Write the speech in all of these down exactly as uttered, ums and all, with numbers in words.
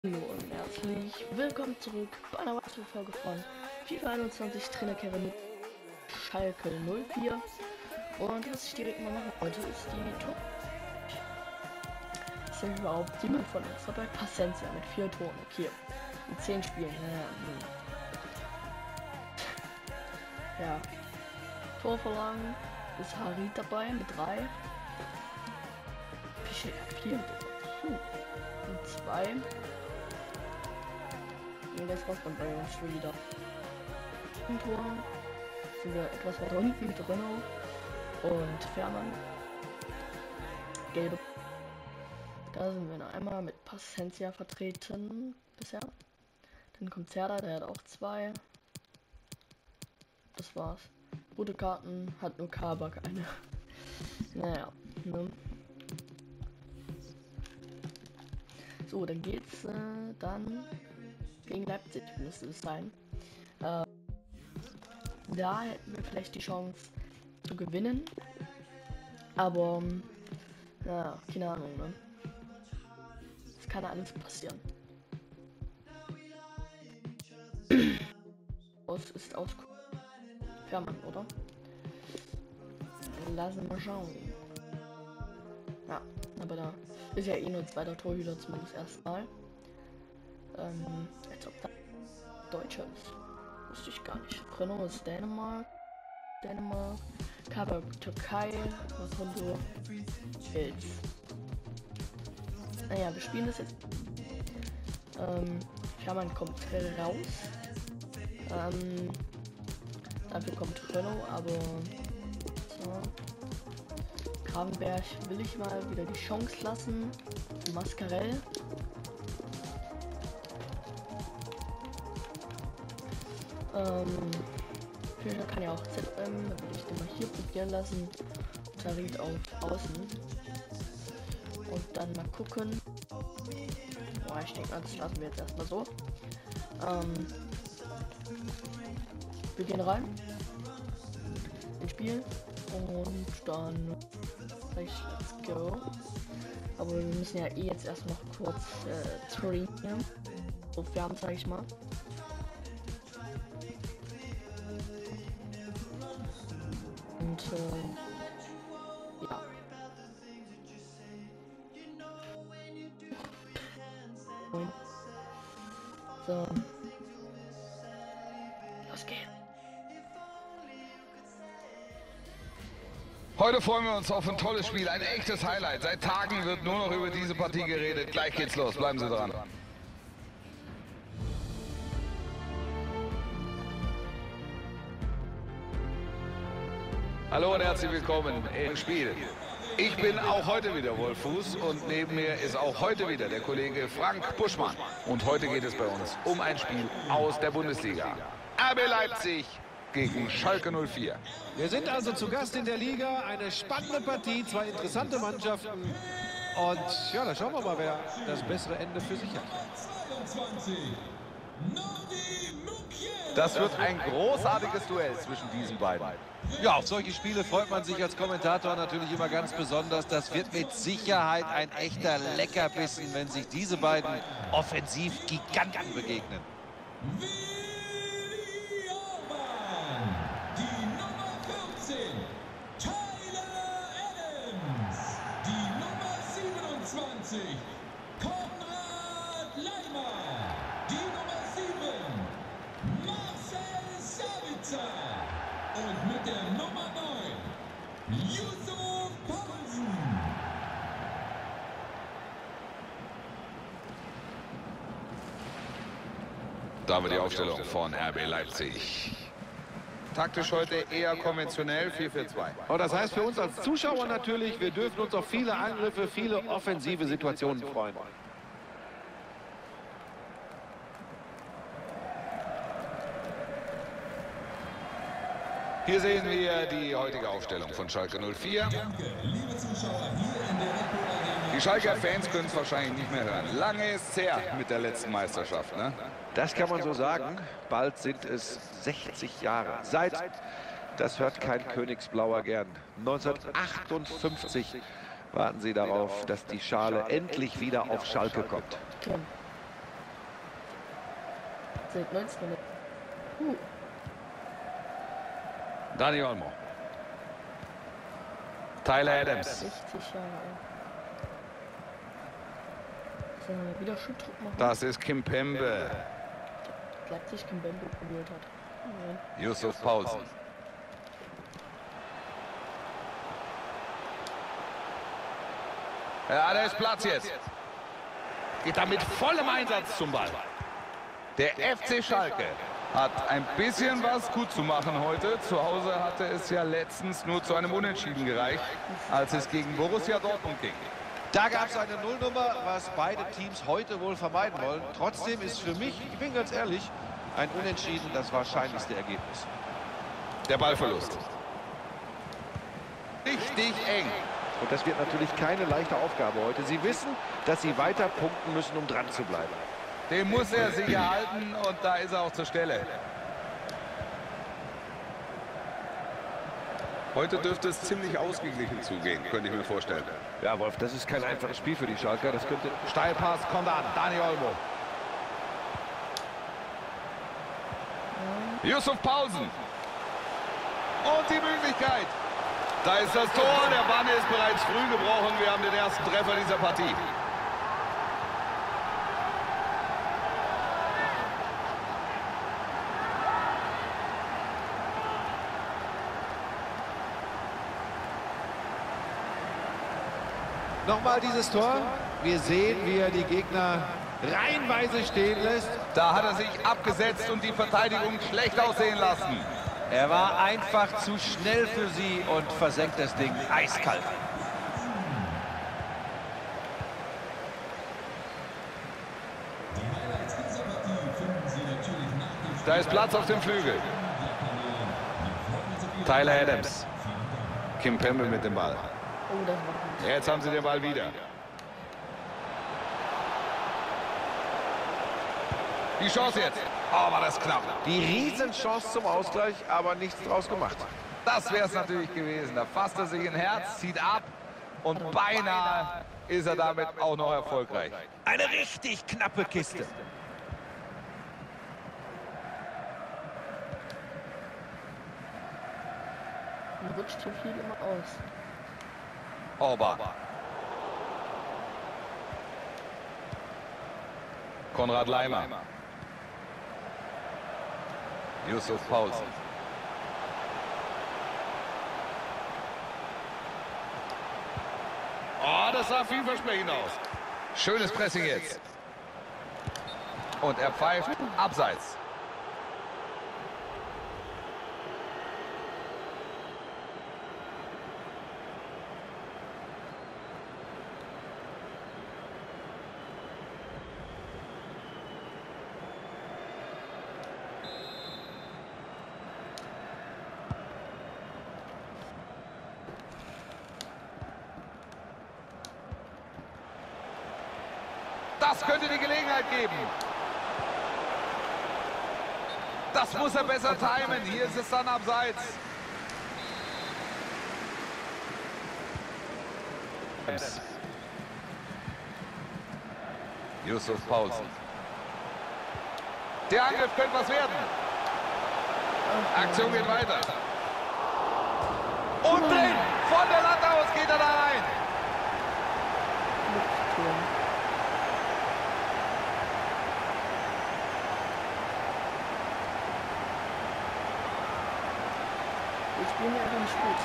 Hallo und herzlich willkommen zurück bei einer weiteren Folge von FIFA einundzwanzig Trainerkarre mit Schalke null vier. Und was ich direkt mal machen wollte, ist die Tor. Ist denn überhaupt jemand von uns dabei? Paciencia mit vier Toren, okay. In zehn Spielen, ja. Ja. Tor verlangen ist Harit dabei mit drei. Pischek hat vier. Hm. Und zwei. Und das war's dann bei uns schon wieder. Ein Tor. Sind wir etwas weiter unten mit Renault und Fährmann. Gelbe. Da sind wir noch einmal mit Paciencia vertreten bisher. Dann kommt Serda, der hat auch zwei. Das war's. Rote Karten hat nur Kabak eine. Naja. Ne? So, dann geht's äh, dann gegen Leipzig, müsste es sein. Äh, da hätten wir vielleicht die Chance zu gewinnen. Aber, ja, keine Ahnung, ne? Es kann alles passieren. Aus ist aus. Fährmann, oder? Lassen wir schauen. Ja, aber da ist ja eh nur zweiter Torhüter, zumindest erstmal. Ähm, als ob da Deutscher ist. Wusste ich gar nicht. Renault ist Dänemark. Dänemark. Kabak Türkei. Was von so Wels. Naja, wir spielen das jetzt. Ähm, Fährmann kommt raus. Ähm, dafür kommt Renault, aber so. Gravenberg will ich mal wieder die Chance lassen. Mascarell. Ähm, Fischer kann ja auch Z M, da will ich den mal hier probieren lassen. Tarit auf Außen. Und dann mal gucken. Boah, ich denke mal, das lassen wir jetzt erstmal so. Ähm, wir gehen rein ins Spiel und dann sag ich let's go. Aber wir müssen ja eh jetzt erst noch kurz äh, trainieren. So fern, sag ich mal. Und äh, ja. So. Los geht's. Heute freuen wir uns auf ein tolles Spiel, ein echtes Highlight. Seit Tagen wird nur noch über diese Partie geredet. Gleich geht's los, bleiben Sie dran. Hallo und herzlich willkommen im Spiel. Ich bin auch heute wieder Wolfuß und neben mir ist auch heute wieder der Kollege Frank Buschmann. Und heute geht es bei uns um ein Spiel aus der Bundesliga. R B Leipzig gegen Schalke null vier. Wir sind also zu Gast in der Liga, eine spannende Partie, zwei interessante Mannschaften. Und ja, da schauen wir mal, wer das bessere Ende für sich hat. Das wird ein großartiges Duell zwischen diesen beiden. Ja, auf solche Spiele freut man sich als Kommentator natürlich immer ganz besonders. Das wird mit Sicherheit ein echter Leckerbissen, wenn sich diese beiden Offensiv-Giganten begegnen. Konrad Laimer, die Nummer sieben, Marcel Sabitzer und mit der Nummer neun, Yusuf Paulsen. Da haben wir die Aufstellung von R B Leipzig. Taktisch heute eher konventionell, vier vier zwei. Und das heißt für uns als Zuschauer natürlich, wir dürfen uns auf viele Angriffe, viele offensive Situationen freuen. Hier sehen wir die heutige Aufstellung von Schalke null vier. Die Schalker Fans können es wahrscheinlich nicht mehr hören. Lange ist es her mit der letzten Meisterschaft, ne? Das kann man so sagen. Bald sind es sechzig Jahre. Seit, das hört kein Königsblauer gern, neunzehnhundertachtundfünfzig warten sie darauf, dass die Schale endlich wieder auf Schalke kommt. Seit neunzehn. Uh. Dani Olmo. Tyler Adams. sechzig Jahre alt. So, wieder Schutzdruck machen. Das ist Kimpembe. Leipzig Kimpembe probiert hat. Ja. Yusuf Paulsen. Ja, da ist Platz jetzt. Geht da mit vollem Einsatz zum Ball. Der F C Schalke hat ein bisschen was gut zu machen heute. Zu Hause hatte es ja letztens nur zu einem Unentschieden gereicht, als es gegen Borussia Dortmund ging. Da gab es eine Nullnummer, was beide Teams heute wohl vermeiden wollen. Trotzdem ist für mich, ich bin ganz ehrlich, ein Unentschieden das wahrscheinlichste Ergebnis. Der Ballverlust. Richtig eng. Und das wird natürlich keine leichte Aufgabe heute. Sie wissen, dass sie weiter punkten müssen, um dran zu bleiben. Den muss er sich erhalten und da ist er auch zur Stelle. Heute dürfte es ziemlich ausgeglichen zugehen, könnte ich mir vorstellen. Ja, Wolf, das ist kein einfaches Spiel für die Schalker. Das könnte... Steilpass kommt an, Dani Olmo. Yusuf Paulsen. Und die Möglichkeit. Da ist das Tor, der Bann ist bereits früh gebrochen. Wir haben den ersten Treffer dieser Partie. Nochmal dieses Tor. Wir sehen, wie er die Gegner reihenweise stehen lässt. Da hat er sich abgesetzt und die Verteidigung schlecht aussehen lassen. Er war einfach zu schnell für sie und versenkt das Ding eiskalt. Da ist Platz auf dem Flügel. Tyler Adams. Kimpembe mit dem Ball. Oh, das war gut. Jetzt haben sie den Ball wieder. Die Chance jetzt. Oh, war das knapp. Die Riesenchance zum Ausgleich, aber nichts draus gemacht. Das wäre es natürlich gewesen. Da fasst er sich ein Herz, zieht ab und beinahe ist er damit auch noch erfolgreich. Eine richtig knappe Kiste. Man rutscht hier viel immer aus. Orba. Konrad Leimer. Yusuf Paulsen. Oh, das sah vielversprechend aus. Schönes Pressing jetzt. Und er pfeift abseits. Das könnte die Gelegenheit geben. Das muss er besser timen. Hier ist es dann abseits. Yusuf Paulsen. Der Angriff könnte was werden. Aktion geht weiter. Und drin! Von der Latte aus geht er da rein. Wir spielen ja einfach nicht gut.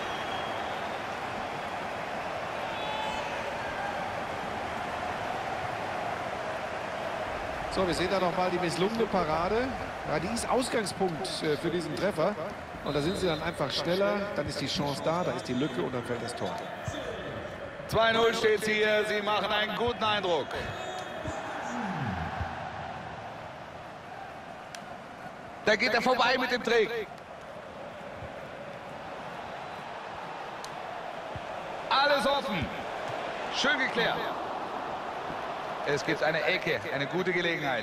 So, wir sehen da noch mal die misslungene Parade. Ja, die ist Ausgangspunkt äh, für diesen Treffer. Und da sind sie dann einfach schneller. Dann ist die Chance da, da ist die Lücke und dann fällt das Tor. zwei null steht hier. Sie machen einen guten Eindruck. Da geht er vorbei mit dem Trick. Alles offen. Schön geklärt. Es gibt eine Ecke, eine gute Gelegenheit.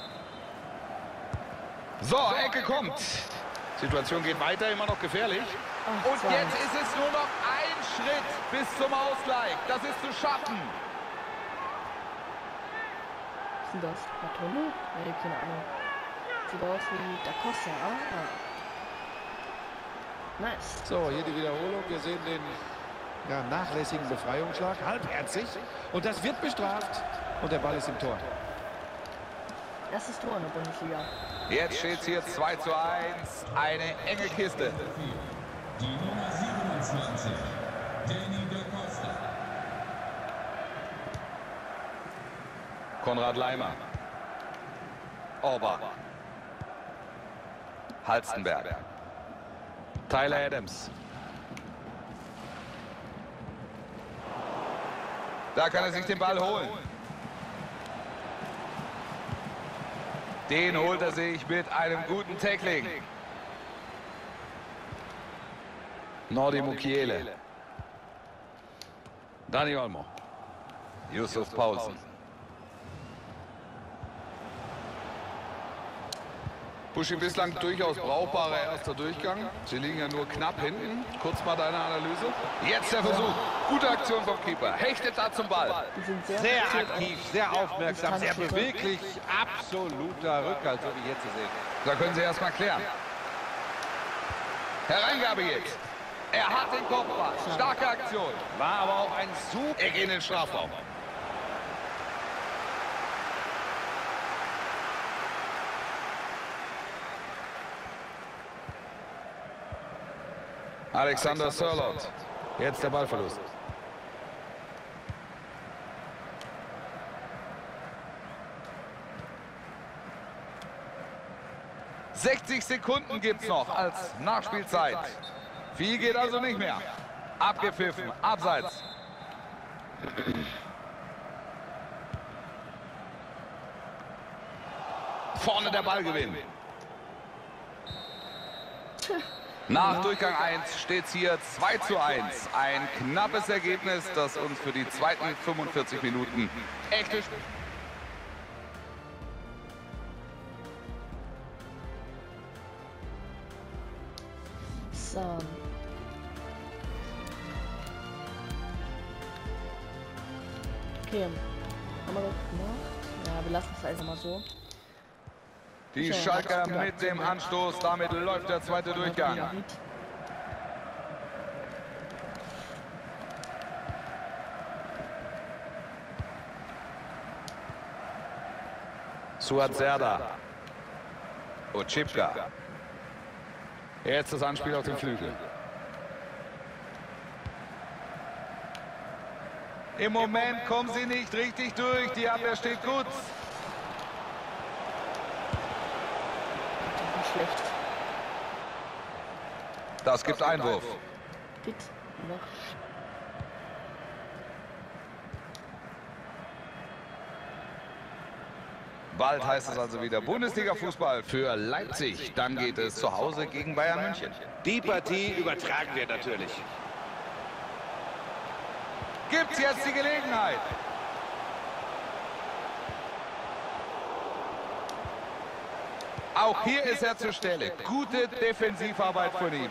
So, Ecke kommt. Situation geht weiter, immer noch gefährlich. Und jetzt ist es nur noch ein Schritt bis zum Ausgleich. Das ist zu schaffen. Was ist denn das? Eine Tonne? Nee, keine Ahnung. Sieht aus wie Da Costa. Ah. Nice. So, hier die Wiederholung. Wir sehen den ja, nachlässigen Befreiungsschlag, halbherzig. Und das wird bestraft. Und der Ball ist im Tor. Erstes Tor in der Bundesliga. Jetzt steht es hier zwei zu eins. Eine enge Kiste. Die Nummer siebenundzwanzig, Danny Da Costa. Konrad Laimer. Orba. Halstenberg. Tyler Adams. Da kann er sich den Ball holen. Den holt er sich mit einem guten Tackling. Nordi Mukiele. Dani Olmo. Yusuf Paulsen. Buschi, bislang durchaus brauchbarer erster Durchgang. Sie liegen ja nur knapp hinten. Kurz mal deine Analyse. Jetzt der Versuch. Gute Aktion vom Keeper. Hechtet da zum Ball. Die sind sehr, Sehr fokussiert aktiv, auf sehr aufmerksam, sehr Distanzschüsse. beweglich. Absoluter Rückhalt, so wie jetzt zu sehen. Da können Sie erst mal klären. Hereingabe jetzt. Er hat den Kopfball. Starke Aktion. War aber auch ein super... Er geht in den Strafraum. Alexander Sörlot. Jetzt der Ballverlust. sechzig Sekunden gibt es noch als Nachspielzeit. Viel geht also nicht mehr. Abgepfiffen, abseits. Vorne der Ballgewinn. Nach Durchgang eins steht es hier zwei zu eins. Ein knappes Ergebnis, das uns für die zweiten fünfundvierzig Minuten echte Sp So. Okay. Haben wir das gemacht? Ja, wir lassen es einfach mal so. Die Schalker mit dem Anstoß. Damit läuft der zweite Durchgang. Suat Serdar. Otschipka. Jetzt das Anspiel auf den Flügel. Im Moment kommen sie nicht richtig durch. Die Abwehr steht gut. Schlecht. Das gibt Einwurf. Geht noch. Bald heißt es also wieder Bundesliga-Fußball für Leipzig. Dann geht es zu Hause gegen Bayern München. Die Partie übertragen wir natürlich. Gibt's jetzt die Gelegenheit? Auch hier ist er zur Stelle. Gute Defensivarbeit von ihm.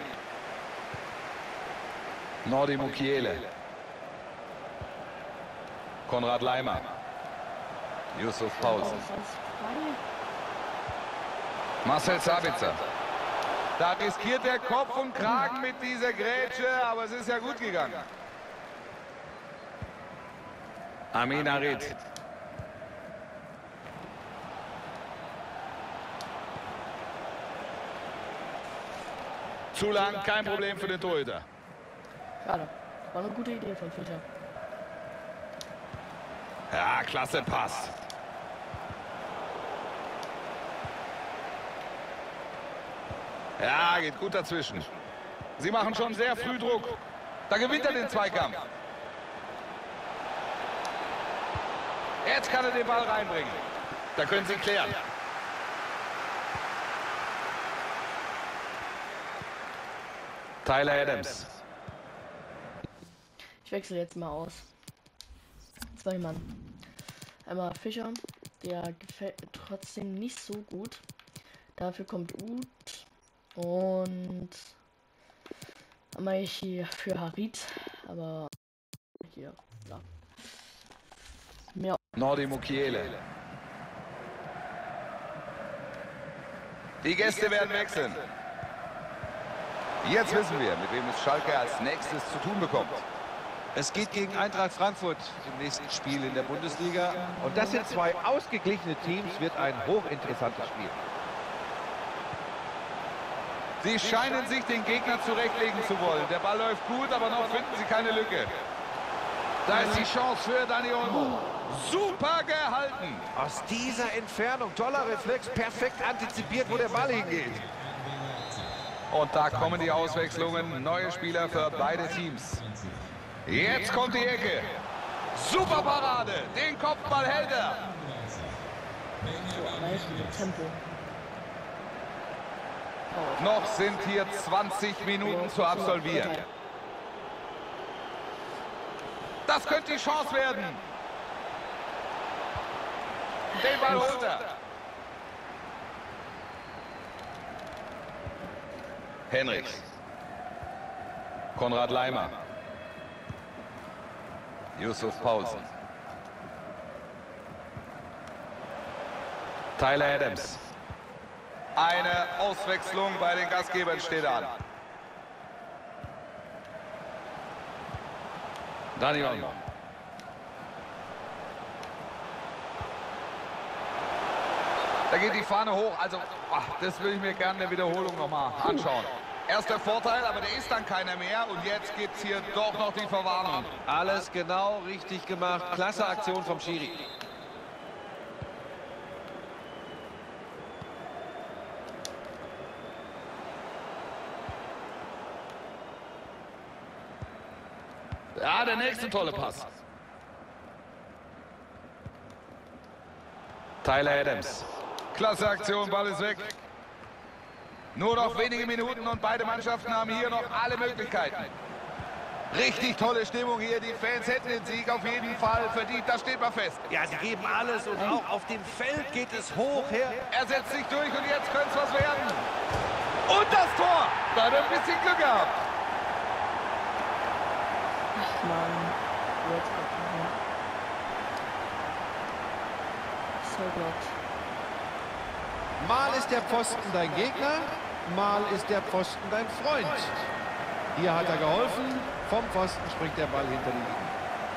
Nordi Mukiele. Konrad Laimer. Yusuf Paulsen. Marcel Sabitzer. Da riskiert der Kopf und Kragen mit dieser Grätsche, aber es ist ja gut gegangen. Amin Harit. Zu lang, kein Problem für den Torhüter. Schade. War eine gute Idee von Fischer. Ja, klasse Pass. Ja, geht gut dazwischen. Sie machen schon sehr früh Druck. Da gewinnt er den Zweikampf. Jetzt kann er den Ball reinbringen. Da können Sie klären. Tyler Adams. Ich wechsle jetzt mal aus. Zwei Mann. Einmal Fischer, der gefällt mir trotzdem nicht so gut. Dafür kommt Uth und einmal ich hier für Harit, aber hier, ja. Mehr. Nordi Mukiele. Die Gäste werden wechseln. Jetzt wissen wir, mit wem es Schalke als nächstes zu tun bekommt. Es geht gegen Eintracht Frankfurt im nächsten Spiel in der Bundesliga. Und das sind zwei ausgeglichene Teams, wird ein hochinteressantes Spiel. Sie scheinen sich den Gegner zurechtlegen zu wollen. Der Ball läuft gut, aber noch finden sie keine Lücke. Da ist die Chance für Dani Olmo. Super gehalten. Aus dieser Entfernung, toller Reflex, perfekt antizipiert, wo der Ball hingeht. Und da kommen die Auswechslungen. Neue Spieler für beide Teams. Jetzt kommt die Ecke. Super Parade. Den Kopfball hält er. Tempo. Noch sind hier zwanzig Minuten zu absolvieren. Das könnte die Chance werden. Den Ball holt er. Henrichs. Konrad Laimer. Yusuf Paulsen. Tyler Adams. Eine Auswechslung bei den Gastgebern steht an. Dani Olmo. Da geht die Fahne hoch. Also, ach, das will ich mir gerne in der Wiederholung nochmal anschauen. Erster Vorteil, aber der ist dann keiner mehr. Und jetzt gibt es hier doch noch die Verwarnung. Alles genau richtig gemacht. Klasse Aktion vom Schiri. Ja, der nächste tolle Pass. Tyler Adams. Klasse Aktion, Ball ist weg. Nur noch wenige Minuten und beide Mannschaften haben hier noch alle Möglichkeiten. Richtig tolle Stimmung hier. Die Fans hätten den Sieg auf jeden Fall verdient. Das steht mal fest. Ja, sie geben alles und auch auf dem Feld geht es hoch her. Er setzt sich durch und jetzt könnte es was werden. Und das Tor. Da hat er ein bisschen Glück gehabt. Ach Mann. Jetzt so gut. Mal ist der Pfosten dein Gegner, mal ist der Pfosten dein Freund. Hier hat er geholfen, vom Pfosten springt der Ball hinter die Linie.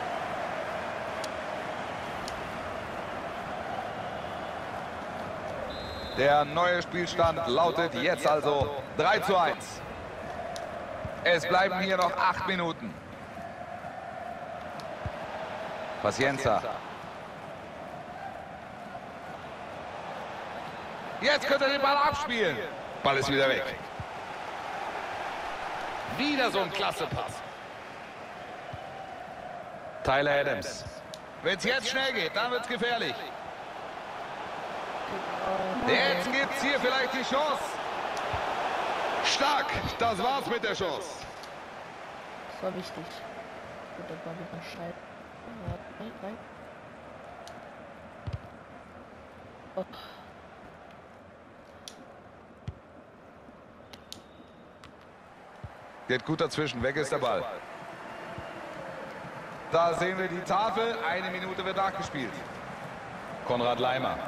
Der neue Spielstand lautet jetzt also drei zu eins. Es bleiben hier noch acht Minuten. Pacienza. Jetzt könnte er den Ball abspielen. Ball ist wieder weg. Wieder so ein klasse Pass. Tyler Adams. Wenn es jetzt schnell geht, dann wird es gefährlich. Jetzt gibt es hier vielleicht die Chance. Stark, das war's mit der Chance. Das war wichtig. Gut, das war wieder Scheiße. Nein, nein. Oh. Geht gut dazwischen, weg ist der Ball. Da sehen wir die Tafel, eine Minute wird nachgespielt. Konrad Laimer.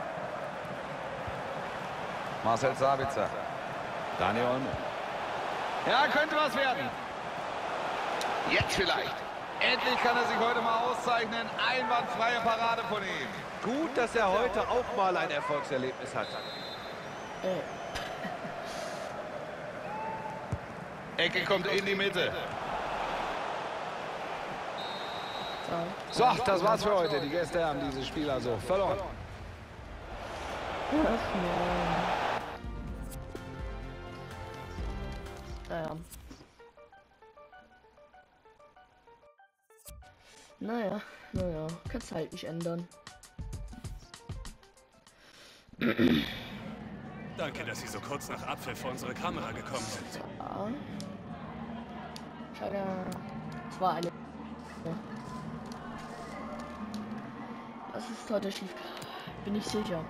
Marcel Sabitzer. Dani Olmo. Ja, könnte was werden. Jetzt vielleicht. Endlich kann er sich heute mal auszeichnen. Einwandfreie Parade von ihm. Gut, dass er heute auch mal ein Erfolgserlebnis hat. Äh. Ecke kommt in die Mitte. So. So, das war's für heute. Die Gäste haben dieses Spiel also verloren. Ach nein. Naja. Naja, naja. Kannst halt nicht ändern. Danke, dass Sie so kurz nach Abpfiff vor unsere Kamera gekommen sind. Ja. Schade. Es war eine. Ja. Das ist heute schief. Bin ich sicher.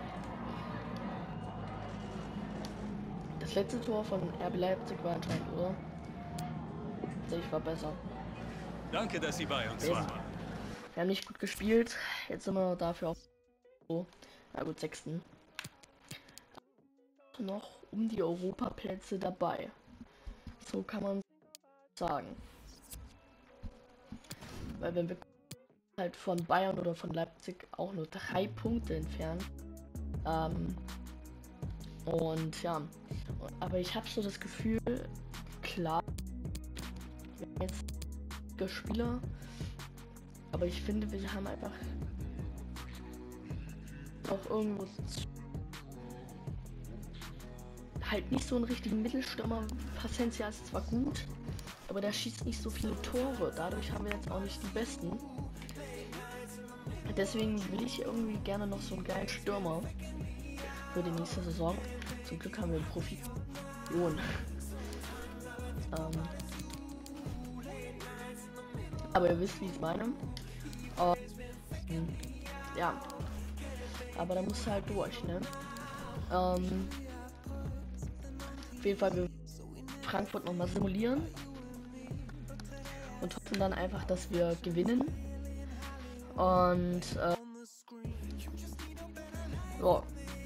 Das letzte Tor von R B Leipzig war anscheinend, oder? Also ich war besser. Danke, dass Sie bei uns Wir waren. haben nicht gut gespielt. Jetzt sind wir dafür auf so. Na gut, sechsten. noch um die Europaplätze dabei. So kann man sagen. Weil wenn wir halt von Bayern oder von Leipzig auch nur drei Punkte entfernt. Ähm, und ja, aber ich habe so das Gefühl, klar, wir haben jetzt Spieler, aber ich finde, wir haben einfach auch irgendwo halt nicht so einen richtigen Mittelstürmer. Paciencia ist zwar gut, aber der schießt nicht so viele Tore. Dadurch haben wir jetzt auch nicht die besten. Deswegen will ich irgendwie gerne noch so einen geilen Stürmer für die nächste Saison. Zum Glück haben wir einen Profi. ähm. Aber ihr wisst, wie ich es meine. Ähm, ja. Aber da muss halt durch, ne? Ähm, auf jeden Fall wir Frankfurt nochmal simulieren. Und hoffen dann einfach, dass wir gewinnen. Und äh, ja.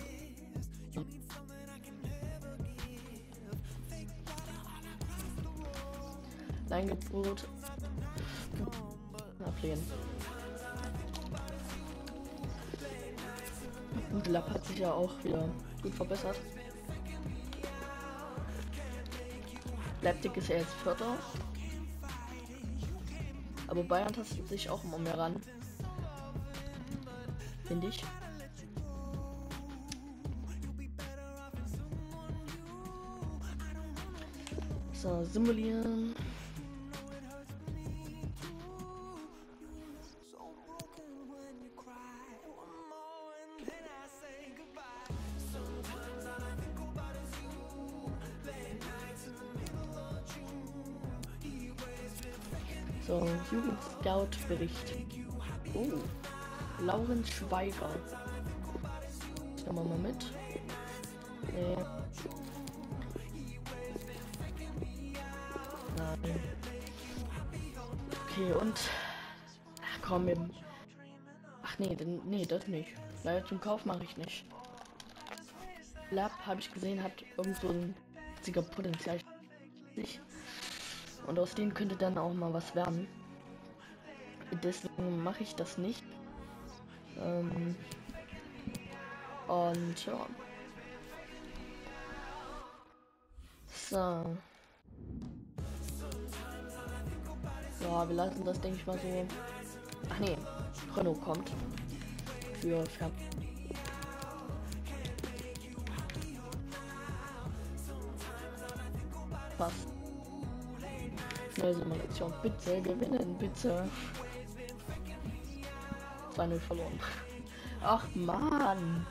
Leingebot ablehnen. Gut, Lapp hat sich ja auch wieder gut verbessert. Leipzig ist ja jetzt Vierter. Aber Bayern tastet sich auch immer mehr ran. Finde ich. So, simulieren. So, Jugend-Scout-Bericht. Oh, Laurenz Schweiger. Nehmen wir mal mit. Nee. Nein. Okay, und... Ach komm, eben. Ach nee, denn, nee, das nicht. Leider zum Kauf mache ich nicht. Lab, habe ich gesehen, hat irgend so ein einziger Potenzial. Und aus denen könnte dann auch mal was werden. Deswegen mache ich das nicht. Ähm und ja. So. Ja, wir lassen das, denke ich mal, so. Ach nee, Renault kommt. Für Fer Passt. Neue Simulation. Bitte gewinnen, bitte. zwei null verloren. Ach man.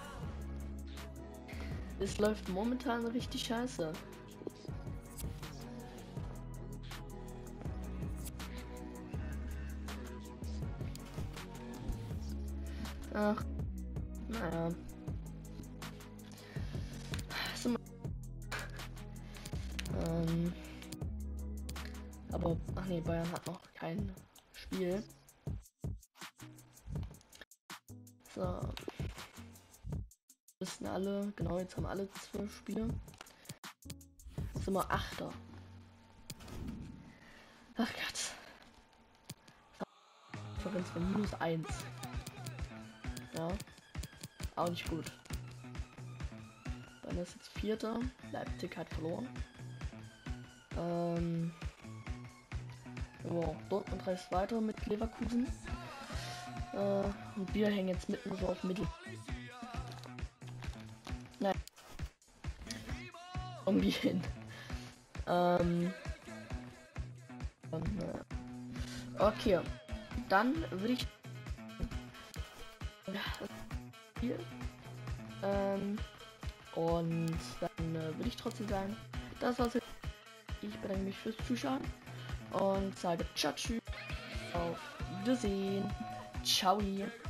Es läuft momentan richtig scheiße. Ach. Naja. Ähm. Aber, ach nee, Bayern hat noch kein Spiel. So. Wissen alle, genau, jetzt haben alle zwölf Spiele. Jetzt sind wir Achter. Ach Gott. Differenz von minus eins. Ja. Auch nicht gut. Dann ist jetzt Vierter. Leipzig hat verloren. Ähm. Wow, Dortmund reist weiter mit Leverkusen. Äh, und wir hängen jetzt mitten so auf Mittel. Nein. Irgendwie hin. Ähm. Okay. Dann würde ich. Hier. Ähm. Und dann äh, würde ich trotzdem sagen, das war's. Ich bedanke mich fürs Zuschauen und sage ciao, tschüss, auf Wiedersehen, ciao.